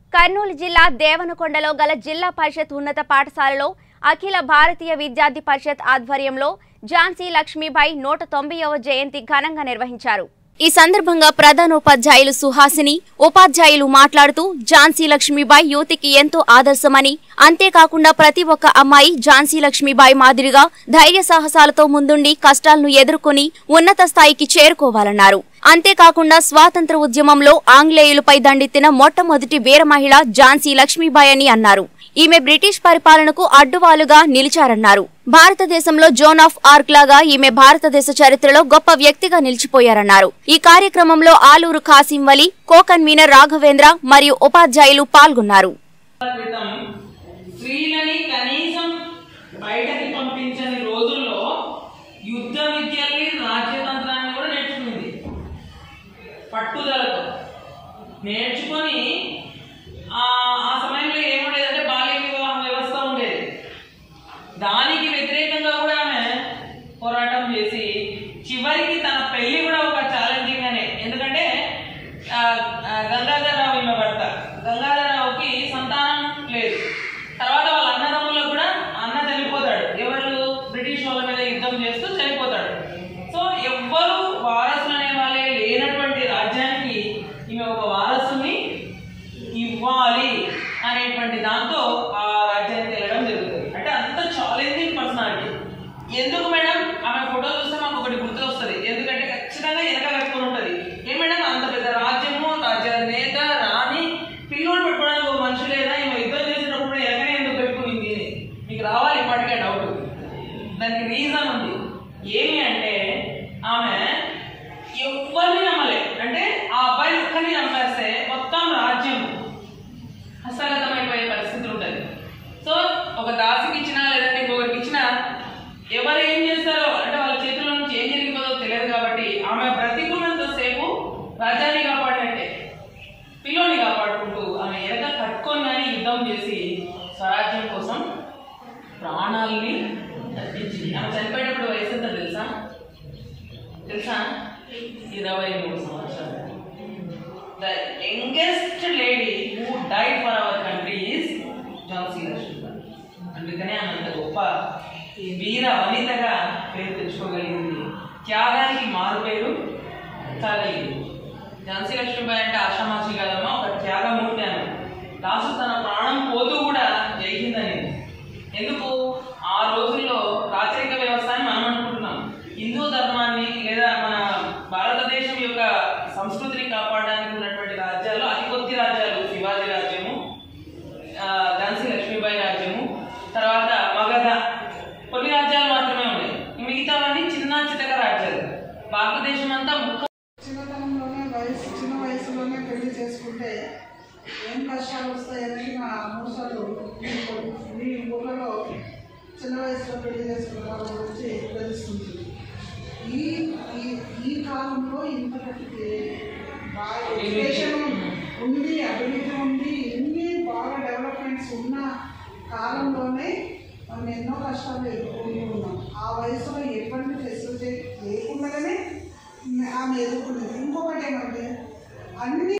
కర్నూలు జిల్లా దేవనకొండలో గల జిల్లా పరిషత్ ఉన్నత పాఠశాలలో అఖిల భారతీయ విద్యార్థి పరిషత్ ఆధ్వర్యంలో ఝాన్సీ లక్ష్మీబాయి 190వ జయంతి ఘనంగా నిర్వహించారు। ఈ సందర్భంగా ప్రధానోపాధ్యాయులు సుహాసిని ఉపాధ్యాయులు మాట్లాడుతూ ఝాన్సీ లక్ష్మీబాయి యువతికి ఎంతో ఆదర్శమని, అంతేకాకుండా ప్రతి ఒక్క అమ్మాయి ఝాన్సీ లక్ష్మీబాయి మాదిరిగా ధైర్య సాహసాలతో ముందుండి కష్టాలను ఎదుర్కొని ఉన్నత స్థాయికి చేరుకోవాలన్నారు। అంతేకాకుండా స్వాతంత్ర ఉద్యమంలో ఆంగ్లేయులపై దండెత్తిన మొట్టమొదటి వీర మహిళ ఝాన్సీ లక్ష్మీబాయి అని అన్నారు। ఈమె బ్రిటిష్ పరిపాలనకు అడ్డువాలుగా నిలిచారన్నారు। భారతదేశంలో జోన్ ఆఫ్ ఆర్క్ లాగా ఈమె భారతదేశ చరిత్రలో గొప్ప వ్యక్తిగా నిలిచిపోయారన్నారు। ఈ కార్యక్రమంలో ఆలూరు ఖాసిం వలి, కో-కన్వీనర్ రాఘవేంద్ర మరియు ఉపాధ్యాయులు పాల్గొన్నారు। పట్టుదలతో నేర్చుకొని ఆ సమయంలో ఏముండేదంటే బాల్య వివాహ వ్యవస్థ ఉండేది। దానికి వ్యతిరేకంగా కూడా ఆమె పోరాటం చేసి చివరికి తన పెళ్లి కూడా ఒక ఛాలెంజింగ్ గానే, ఎందుకంటే గంగాధరరావు ఈమె భర్త, గంగాధరరావుకి సంతానం లేదు। తర్వాత వాళ్ళ అన్నదమ్ములకు కూడా అన్న చనిపోతాడు, ఎవరు బ్రిటిష్ వాళ్ళ మీద యుద్ధం చేస్తూ చనిపోతాడు। సో ఎవ్వరు వారసులు అనే వాళ్ళే లేనటువంటి రాజ్యానికి ఈమె ఒక వారసుని ఇవ్వాలి అనేటువంటి దాంతో ఆ రాజ్యానికి వెళ్ళడం జరుగుతుంది। అంటే అంత ఛాలెంజింగ్ పర్సనాలిటీ। ఎందుకు మేడం ఆమె ఫోటో చూస్తే మాకు ఒకటి గుర్తు వస్తుంది, ఎందుకంటే ఖచ్చితంగా వెనక కట్టుకుని ఉంటుంది। ఏం మేడం అంత పెద్ద రాజ్యము, రాజ్య నేత, రాణి, పిల్లోడు పెట్టుకోవడానికి ఒక మనిషి లేదా, ఈమె యుద్ధం చేసేటప్పుడు ఎక్కడే ఎందుకు పెట్టుకునింది మీకు రావాలి ఇప్పటికే డౌట్। దానికి రీజన్ ఉంది, ఏమి అంటే ఆమె ఎవరిని నమ్మలే, అంటే ఆ అబ్బాయి ఒక్కరిని నమ్మేస్తే మొత్తం రాజ్యం హస్తగతమైపోయే పరిస్థితి ఉంటుంది। సో ఒక దాసికి ఇచ్చినా లేదంటే ఇంకొకరికి ఇచ్చినా ఎవరు ఏం చేస్తారో, అంటే వాళ్ళ చేతుల్లో నుంచి ఏం జరిగిపోదో తెలియదు కాబట్టి ఆమె బ్రతికున్నంత సేపు రాజ్యాన్ని కాపాడినట్టే, పిల్లోని కాపాడుకుంటూ ఆమె వెనక కట్టుకొని యుద్ధం చేసి స్వరాజ్యం కోసం ప్రాణాలని తప్పించింది। ఆమె చనిపోయేటప్పుడు వయసు ఎంత తెలుసా? 23 సంవత్సరాలు। The youngest lady who died for our country is Jhansi Lakshmibai. అందుకనే ఆమె అంత గొప్ప వీర వనితగా పేరు తెచ్చుకోగలిగింది, త్యాగానికి మారు పేరు కాగలిగింది। ఝాన్సీ లక్ష్మీబాయి అంటే ఆషామాషి కాదమ్మా, ఒక త్యాగమూర్తి ఆమె। లాస్ట్ తన ప్రాణం పోతూ కూడా జై హింద్ అనేది। ఎందుకు? ఆ రోజుల్లో రాచరిక వ్యవస్థ అని మనం అనుకుంటున్నాం, హిందూ ధర్మాన్ని లేదా మన భారతదేశం యొక్క సంస్కృతిని కాపాడడానికి ఉన్నటువంటి రాజ్యాల్లో అతి కొద్ది రాజ్యాలు శివాజీ రాజ్యము, ఝాన్సీ లక్ష్మీబాయి రాజ్యము, తర్వాత మగధ, కొన్ని రాజ్యాలు మాత్రమే ఉన్నాయి। మిగతావన్నీ చిన్న చితక రాజ్యాలు। భారతదేశం అంతా చిన్నతనంలోనే చిన్న వయసులోనే పెళ్లి చేసుకుంటే ఏం కష్టాలు వస్తాయని నా మూసాలు మీ ఊళ్ళలో చిన్న వయసులో పెళ్లి చేసుకున్న వాళ్ళ గురించి తెలుస్తుంది। ఈ కాలంలో ఇంతటి ఎడ్యుకేషన్ ఉంది, అభివృద్ధి ఉంది, ఇన్ని బాగా డెవలప్మెంట్స్ ఉన్న కాలంలోనే మనం ఎన్నో కష్టాలు ఎదుర్కొని ఉన్నాం। ఆ వయసులో ఎటువంటి ఫెసిలిటీ లేకుండానే ఆమె ఎదుర్కొంది। ఇంకొకటి ఏమంటే అన్ని